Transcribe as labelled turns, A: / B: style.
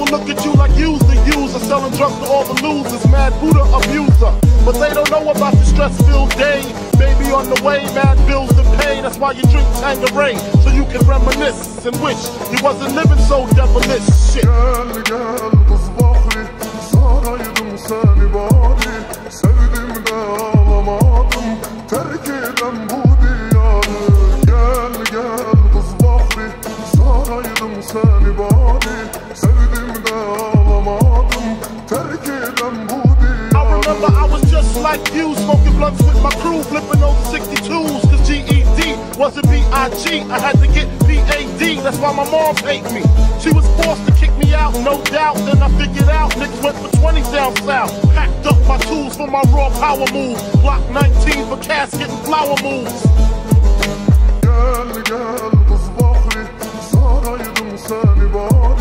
A: look at you like you's the user, selling drugs to all the losers, mad Buddha abuser. But they don't know about the stress-filled day. Baby on the way, mad bills to pay. That's why you drink Tanqueray, so you can reminisce and wish you wasn't living so devilish. Shit.
B: Gel gel kız bakri, saraydım seni bari. Sevdim de ağlamadım, terk eden bu diyarı. Gel gel kız bakri, saraydım seni bari. Sevdim de ağlamadım, terk eden bu diyarı. I remember I was just like you, smoking blunts with my crew, flipping over 62s, cause GED wasn't B.I.G. I had to get P.A.D. That's why my mom paid me. She was forced to kick me out, no doubt. Then I figured out niggas went for 20s down south. Packed up my tools for my raw power move. Block 19 for casket and flower moves. Gel gel kız bakri, saraydım seni bari.